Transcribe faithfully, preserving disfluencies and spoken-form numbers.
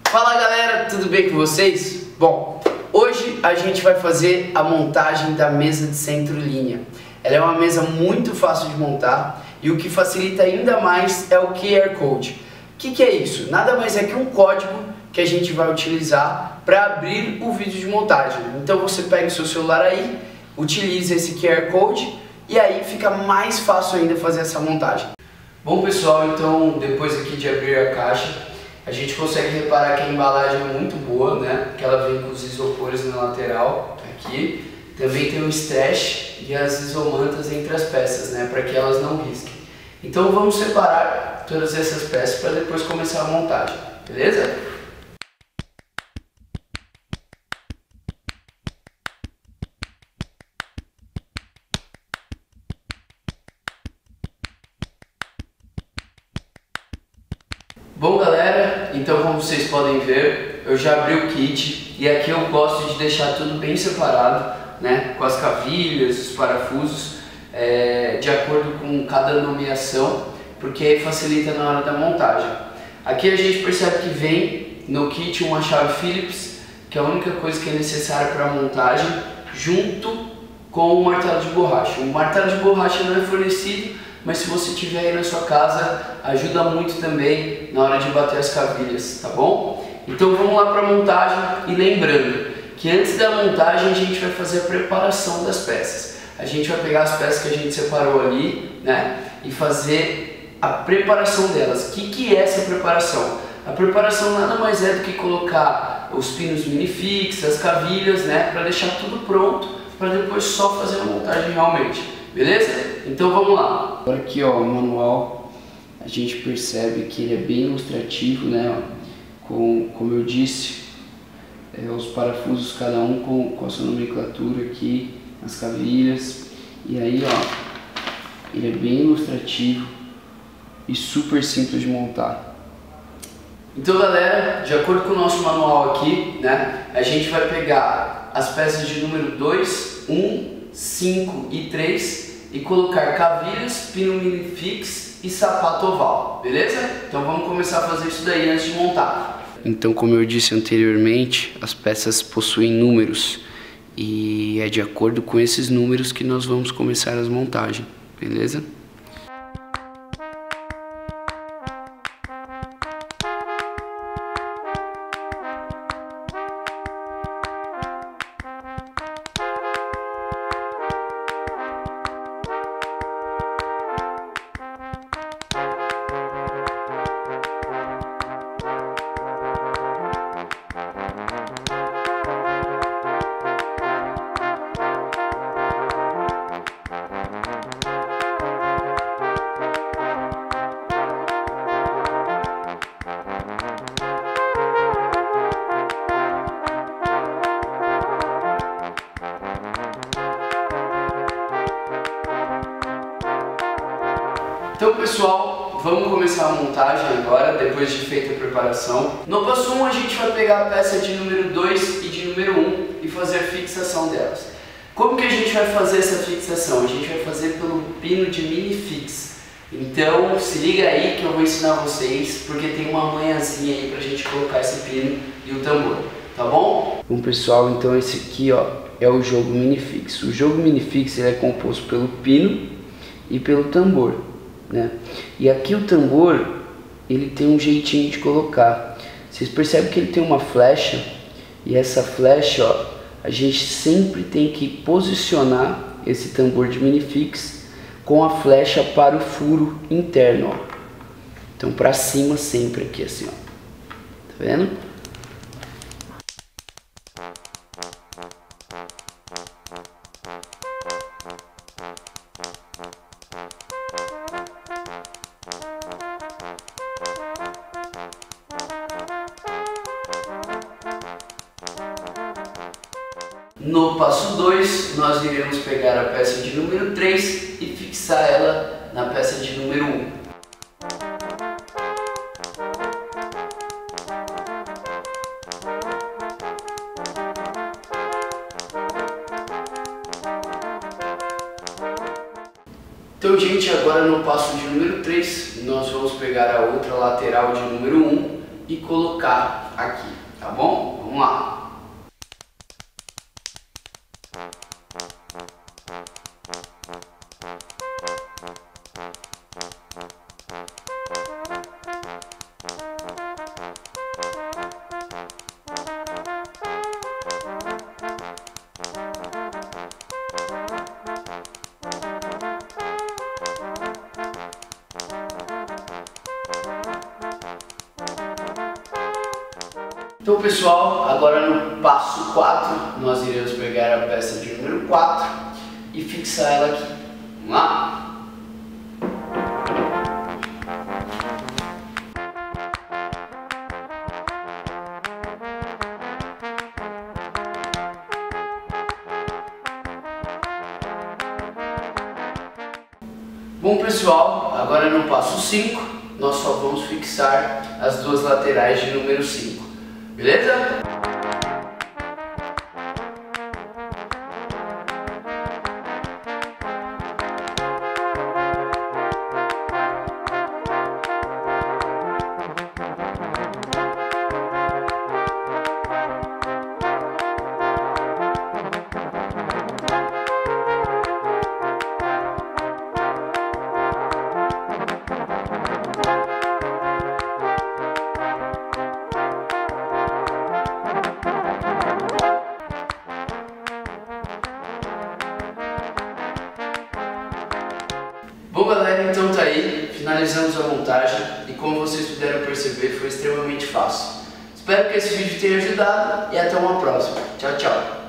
Fala galera, tudo bem com vocês? Bom, hoje a gente vai fazer a montagem da mesa de centro-linha. Ela é uma mesa muito fácil de montar e o que facilita ainda mais é o Q R Code. O que, que é isso? Nada mais é que um código que a gente vai utilizar para abrir o vídeo de montagem. Então você pega o seu celular aí, utiliza esse Q R Code e aí fica mais fácil ainda fazer essa montagem. Bom pessoal, então depois aqui de abrir a caixa, a gente consegue reparar que a embalagem é muito boa, né? Que ela vem com os isopores na lateral aqui. Também tem o stretch e as isomantas entre as peças, né? Para que elas não risquem. Então vamos separar todas essas peças para depois começar a montagem, beleza? Bom galera, então como vocês podem ver, eu já abri o kit e aqui eu gosto de deixar tudo bem separado, né, com as cavilhas, os parafusos, é, de acordo com cada nomeação, porque aí facilita na hora da montagem. Aqui a gente percebe que vem no kit uma chave Phillips, que é a única coisa que é necessária para a montagem, junto com o martelo de borracha. O martelo de borracha não é fornecido, mas se você tiver aí na sua casa, ajuda muito também na hora de bater as cavilhas, tá bom? Então vamos lá para a montagem e lembrando que antes da montagem a gente vai fazer a preparação das peças. A gente vai pegar as peças que a gente separou ali, né, e fazer a preparação delas. O que, que é essa preparação? A preparação nada mais é do que colocar os pinos minifix, as cavilhas, né, para deixar tudo pronto, para depois só fazer a montagem realmente. Beleza? Então vamos lá. Agora aqui ó, o manual, a gente percebe que ele é bem ilustrativo, né? Ó, com, como eu disse, é, os parafusos cada um com, com a sua nomenclatura aqui, as cavilhas. E aí ó, ele é bem ilustrativo e super simples de montar. Então galera, de acordo com o nosso manual aqui, né? A gente vai pegar as peças de número dois, um, cinco e três e colocar cavilhas, pino minifix e sapato oval, beleza? Então vamos começar a fazer isso daí antes de montar. Então, como eu disse anteriormente, as peças possuem números e é de acordo com esses números que nós vamos começar as montagens, beleza? Então pessoal, vamos começar a montagem agora, depois de feita a preparação. No passo um a gente vai pegar a peça de número dois e de número um e fazer a fixação delas. Como que a gente vai fazer essa fixação? A gente vai fazer pelo pino de minifix. Então se liga aí que eu vou ensinar vocês, porque tem uma manhãzinha aí pra gente colocar esse pino e o tambor, tá bom? Bom pessoal, então esse aqui ó, é o jogo minifix. O jogo minifix ele é composto pelo pino e pelo tambor. Né? E aqui o tambor ele tem um jeitinho de colocar. Vocês percebem que ele tem uma flecha e essa flecha, ó, a gente sempre tem que posicionar esse tambor de minifix com a flecha para o furo interno, ó. Então para cima sempre aqui assim, ó. Tá vendo? No passo dois, nós iremos pegar a peça de número três e fixar ela na peça de número um. Então, gente, agora no passo de número três, nós vamos pegar a outra lateral de número um e colocar aqui, tá bom? Vamos lá. Então pessoal, agora no passo quatro, nós iremos pegar a peça de número quatro e fixar ela aqui. Vamos lá? Bom pessoal, agora no passo cinco, nós só vamos fixar as duas laterais de número cinco. Beleza? Bom galera, então tá aí, finalizamos a montagem e como vocês puderam perceber foi extremamente fácil. Espero que esse vídeo tenha ajudado e até uma próxima. Tchau, tchau!